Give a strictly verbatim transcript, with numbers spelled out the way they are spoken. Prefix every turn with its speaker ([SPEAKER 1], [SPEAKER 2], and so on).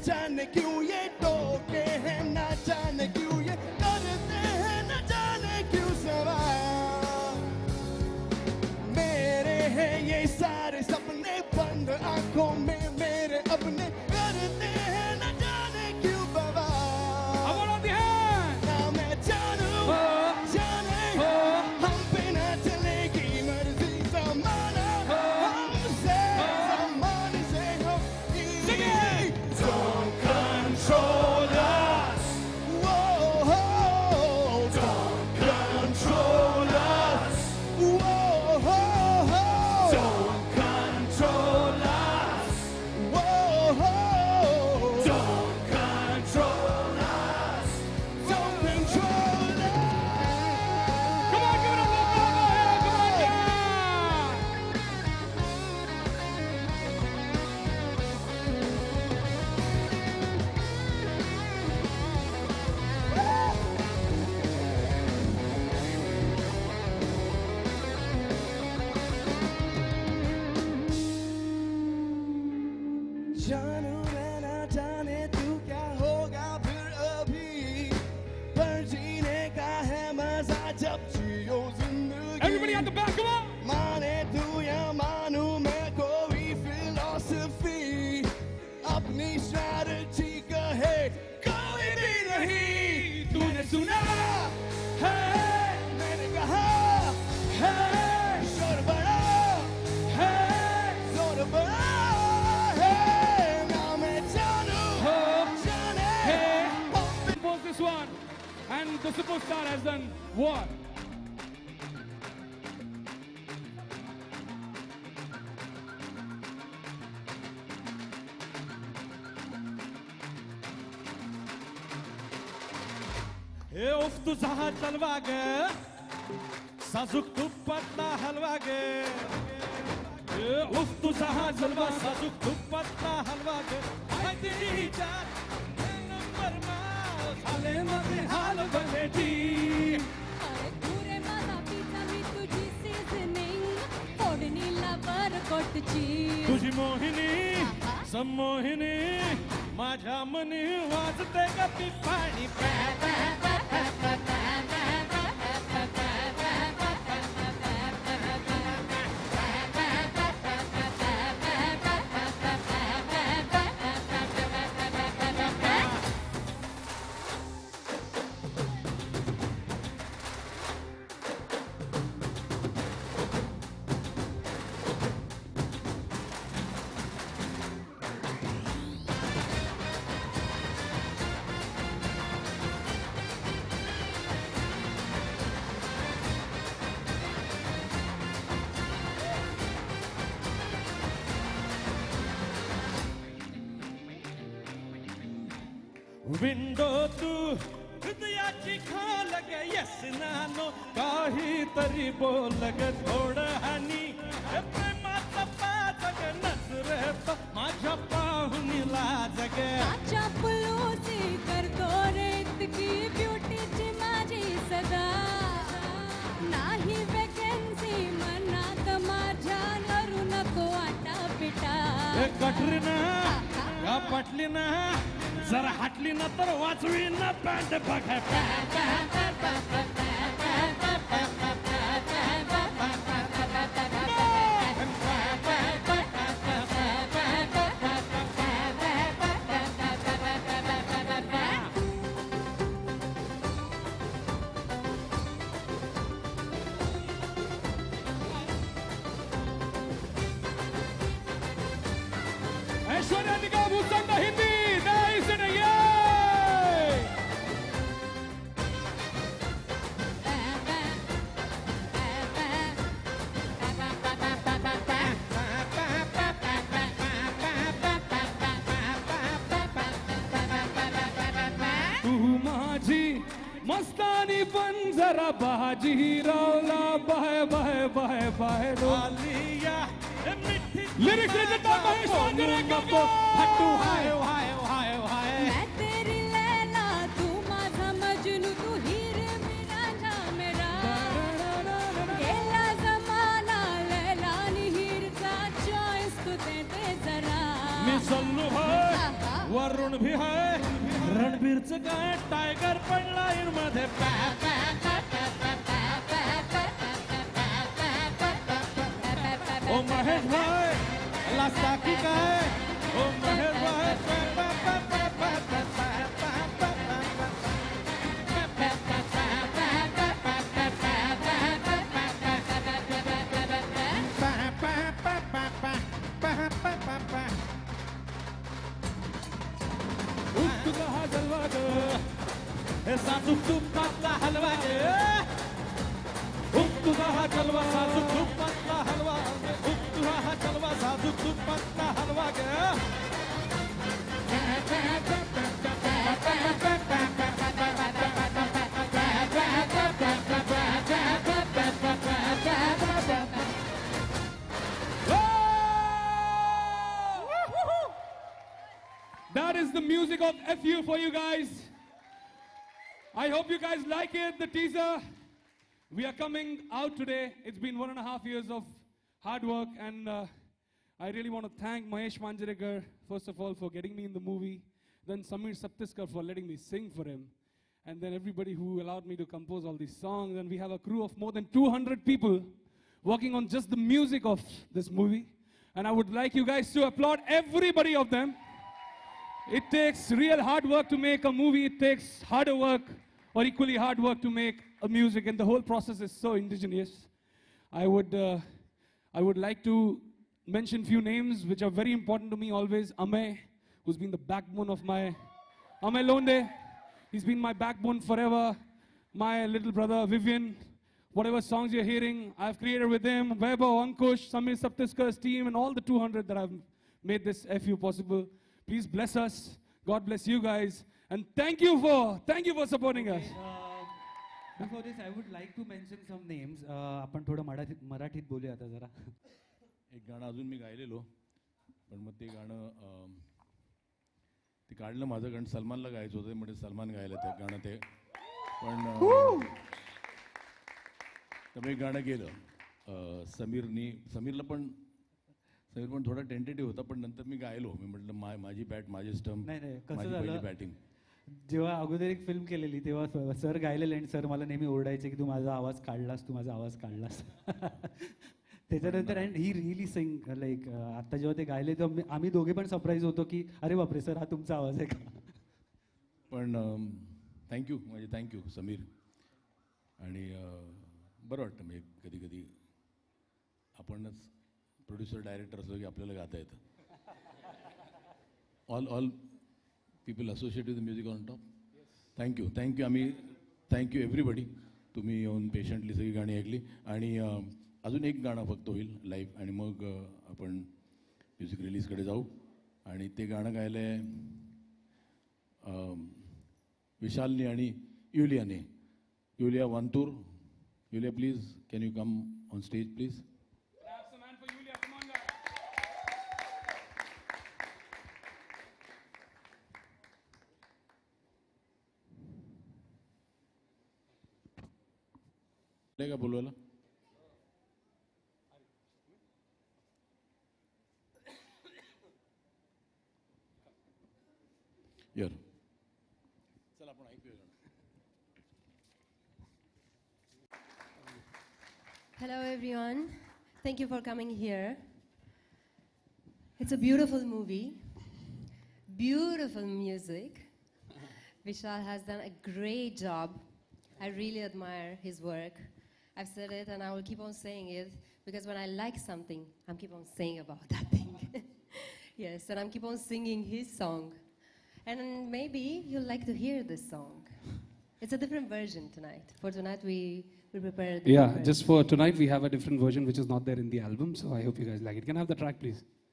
[SPEAKER 1] जाने क्यों ये टोके हैं, ना जाने क्यों ये करते हैं, ना जाने क्यों सवाल। मेरे हैं ये सारे सपने बंद आंखों में मेरे अपने करते हैं, ना जाने क्यों बवाल। ना मैं जानू जाने हम पे ना चलेगी मर्जी ज़माना हमसे, ज़माने से होगी। Don't control us. Whoa, don't control us. Whoa, don't control us. Whoa, don't control us. Don't control us.
[SPEAKER 2] Come on, give it up, come on, yeah.
[SPEAKER 1] जानू मैं ना जाने तू क्या होगा फिर अभी, पर जीने का है मजा जब जियो जिंदगी।
[SPEAKER 2] Everybody at the back, come on.
[SPEAKER 1] Mane तू या मानू मैं कोई फिलॉसफी, अपनी स्ट्रैटेजी कहे कोई भी नहीं। तूने सुना है मैंने कहा है, शोर बड़ा है जोर बड़ा है, ना मैं जानू जाने।
[SPEAKER 2] Compose this one, and the superstar has done what?
[SPEAKER 3] हे उफ तुझा हा चलवा ग, साजूक तुपातला हलवा ग. हे उफ तुझा हा चलवा, साजूक तुपातला हलवा ग. मैत्रिणीच्या नंबर मा झाले माझे हाल बघेती.
[SPEAKER 4] अरे पुरे माझा पिझ्झा मी तुझी सीझनिंग, फोडणीला बरकोटची.
[SPEAKER 3] तुझी मोहिनी संमोहिनी माझ्या मनी वाजते ग ती पाणी. विंडो तू हृदयाची खाल ग. येस नानो काहीतरी बोल ग थोडं हानी. प्रेमाचा पाच ग नजरेत माझ्या पाहुणीला जग.
[SPEAKER 4] काच्या पलूसी करतो रे इतकी ब्युटीची माझी सदा. नाही वॅकन्सी मनात माझ्या करू नको आटा पिटा.
[SPEAKER 3] कटरीना का पटली ना, जरा हटली ना तर वाचवी ना पॅन्ट बघा.
[SPEAKER 2] ऐश्वर्या निगम who sung the Hindi. Nice and a yay! तू माझी मस्तानी पण जरा बाजी रावला बाय बाय बाय बाय रो. लिरिक्स लिखता महेश वांजरे का
[SPEAKER 3] हट्टू हाय हाय हाय हाय.
[SPEAKER 4] मैं तेरी लैला तू माझा मजनू, तू हीर रांझा मेरा. गेला जमाना लैला आणि हीरचा चॉईस तू दे दे जरा.
[SPEAKER 3] मी सल्लू होय वरुण भी है रणबीरचं काय टायगर पडला इन मध्ये ओ महेश भाई लास्ता की काय ओ महेश भाई साजूक तुपातला हलवा गे उप तुझा हा जलवा साजूक तुपातला हलवा उप तुझा हा जलवा साजूक तुपातला हलवा गे
[SPEAKER 2] That is the music of F U for you guys. I hope you guys like it, the teaser. We are coming out today. It's been one and a half years of hard work, and uh, I really want to thank Mahesh Manjrekar, first of all, for getting me in the movie, then Samir Saptiskar for letting me sing for him, and then everybody who allowed me to compose all these songs. And we have a crew of more than two hundred people working on just the music of this movie. And I would like you guys to applaud everybody of them. It takes real hard work to make a movie. It takes harder work or equally hard work to make a music, and the whole process is so indigenous. I would, uh, I would like to mention few names which are very important to me always. Amay, who's been the backbone of my, Amay Londe, he's been my backbone forever. My little brother Vivian, whatever songs you're hearing, I've created with him. Weber, Ankush, Samir Saptiskar's team, and all the two hundred that have made this F U possible. Please bless us. God bless you guys. And thank you for, thank you for supporting us.
[SPEAKER 5] Uh, before this, I would like to mention some names. Uh, आपण थोडं मराठीत मराठीत बोलूया आता जरा.
[SPEAKER 6] एक गाणं अजून मी गायलेलो, पण मग ते गाणं ते काढलं माझं गाणं सलमानला गायचं होतं, म्हणजे सलमान गायलं ते गाणं ते, पण तर मी गाणं गेलं समीरनी समीरला पण समीर पण थोडा टेंटेटिव्ह होता, पण नंतर मी गायलो. मी म्हटलं मा माझी बॅट माझी स्टंप,
[SPEAKER 5] नाही नाही कसं
[SPEAKER 6] माझी पहिली
[SPEAKER 5] झालं,
[SPEAKER 6] बॅटिंग.
[SPEAKER 5] जेव्हा अगोदर एक फिल्म केलेली तेव्हा सर गायलेले आणि सर मला नेहमी ओरडायचे की तू माझा आवाज काढलास, तू माझा आवाज काढलास. त्याच्यानंतर and he really sing like आता जेव्हा ते गायले तेव्हा आम्ही दोघे पण सरप्राईज होतो की अरे बापरे सर हा तुमचा आवाज आहे का.
[SPEAKER 6] पण थँक्यू म्हणजे थँक्यू समीर. आणि बरं वाटतं म्हणजे कधी कधी आपणच प्रोड्युसर डायरेक्टर असलो की आपल्याला गाता येतं. All all people associate with music on top. Thank you thank you आम्ही थँक्यू एव्हरीबडी. तुम्ही येऊन पेशंटली सगळी गाणी ऐकली. आणि अजून एक गाणं फक्त होईल लाईव्ह, आणि मग आपण म्युझिक रिलीजकडे जाऊ. आणि ते गाणं गायलं आहे विशालनी आणि युलियाने. Yulia Vantur. Yulia please can you come on stage please. का बोलवायला यार चल आपण ऐकूया.
[SPEAKER 7] Hello everyone, thank you for coming here. It's a beautiful movie, beautiful music. Vishal has done a great job. I really admire his work. I've said it and I will keep on saying it because when I like something, I'm keep on saying about that thing. Yes, and I'm keep on singing his song. And maybe you'll like to hear this song. It's a different version tonight. For tonight we, we prepared a different
[SPEAKER 2] Yeah,
[SPEAKER 7] version.
[SPEAKER 2] just for tonight we have a different version which is not there in the album, so I hope you guys like it. Can I have the track please?